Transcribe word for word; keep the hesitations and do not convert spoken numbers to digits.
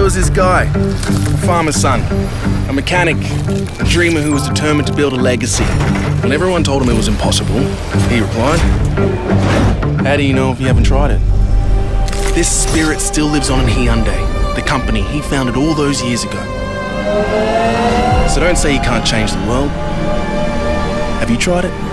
was this guy, a farmer's son, a mechanic, a dreamer who was determined to build a legacy. When everyone told him it was impossible, he replied, "How do you know if you haven't tried it?" This spirit still lives on in Hyundai, the company he founded all those years ago. So don't say you can't change the world. Have you tried it?